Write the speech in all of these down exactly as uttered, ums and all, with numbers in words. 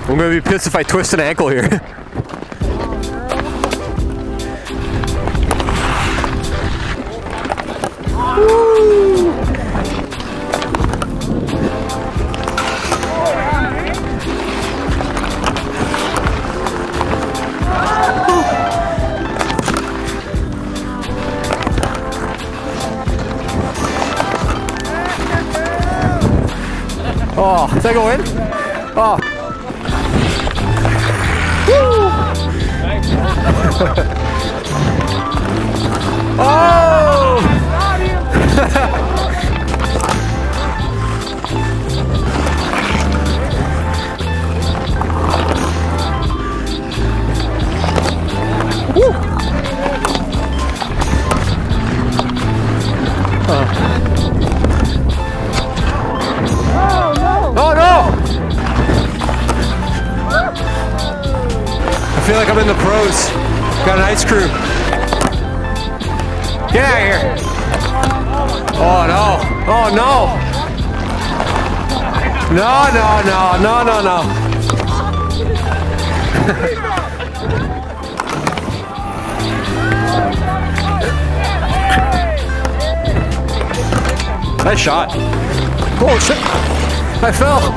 I'm gonna be pissed if I twist an ankle here. Woo! Oh, does that go in? Oh. Woo! Oh! Woo! Uh. Oh no! I feel like I'm in the pros. Got an ice crew. Get out of here! Oh no! Oh no! No, no, no, no, no, no. Nice shot. Oh shit! I fell!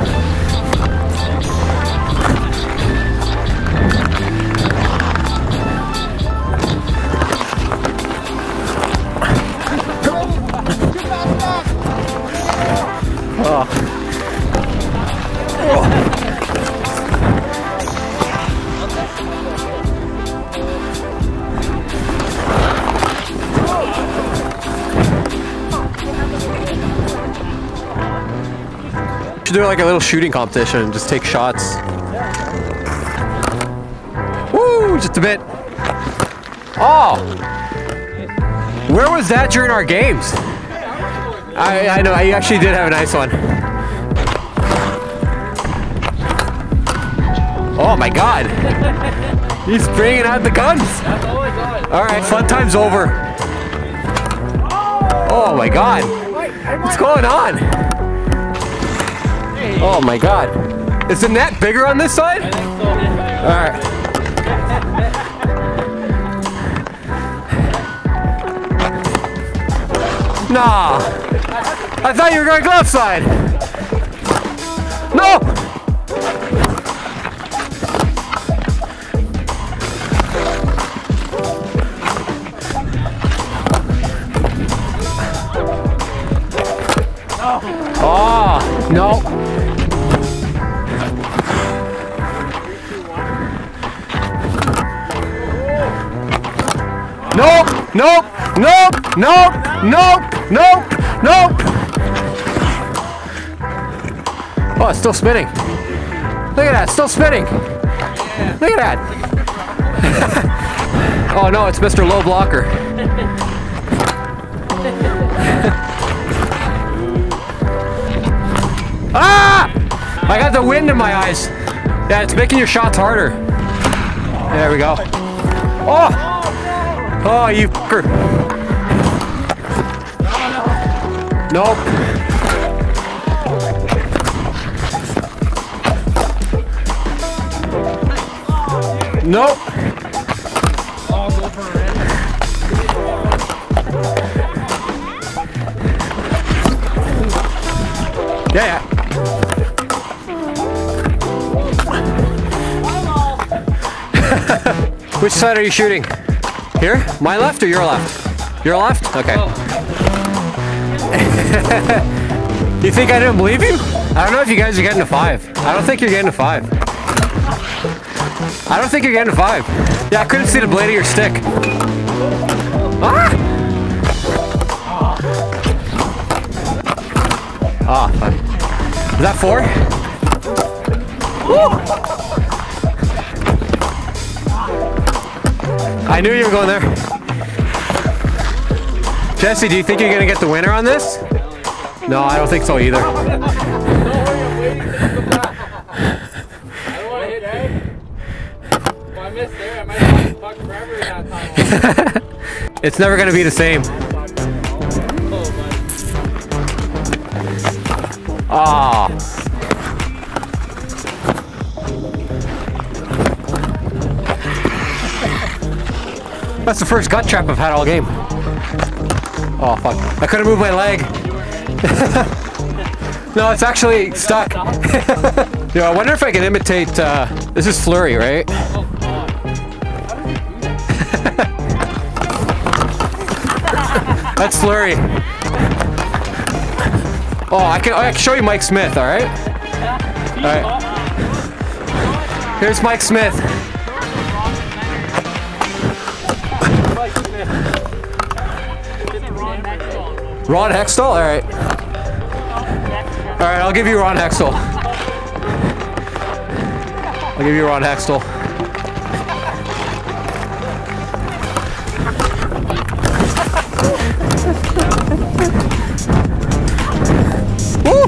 Oh. Oh. Should do like a little shooting competition and just take shots. Woo! Just a bit. Oh! Where was that during our games? I, I know, I actually did have a nice one. Oh my god! He's bringing out the guns! Alright, fun time's over. Oh my god! What's going on? Oh my god. Is the net bigger on this side? Alright. Nah. I thought you were going glove side. No! Oh, no. Nope, nope, nope, nope, nope, nope, nope. Oh, it's still spinning. Look at that, it's still spinning. Look at that. Oh no, it's Mister Low Blocker. Ah! I got the wind in my eyes. Yeah, it's making your shots harder. There we go. Oh! Oh, you fucker. Nope. Nope. I'll go for a red. Yeah, yeah. Which side are you shooting? Here? My left or your left? Your left? Okay. Oh. You think I didn't believe you? I don't know if you guys are getting a five. I don't think you're getting a five. I don't think you're getting a five. Yeah, I couldn't see the blade of your stick. Ah! Ah, fine. Is that four? Woo! I knew you were going there. Jesse, do you think you're gonna get the winner on this? No, I don't think so either. Don't worry, I'm waiting for you to come back. I don't want to hit egg. If I miss there, I might have to fuck forever in that time. It's never gonna be the same. Ah. That's the first gut trap I've had all game. Oh fuck! I couldn't move my leg. No, it's actually stuck. Yo, I wonder if I can imitate. Uh, this is flurry, right? That's flurry. Oh, I can. I can show you Mike Smith. All right. All right. Here's Mike Smith. Ron Hextall? All right. All right, I'll give you Ron Hextall. I'll give you Ron Hextall. Woo!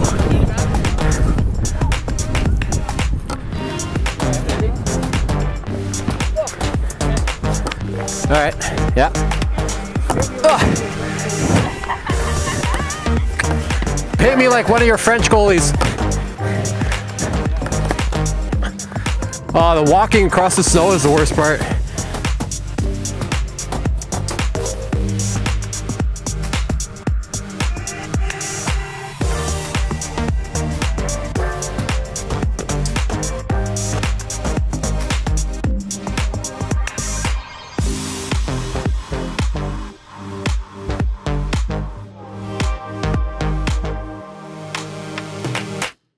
All right. Yeah. Ugh. Hit me like one of your French goalies. Oh, the walking across the snow is the worst part.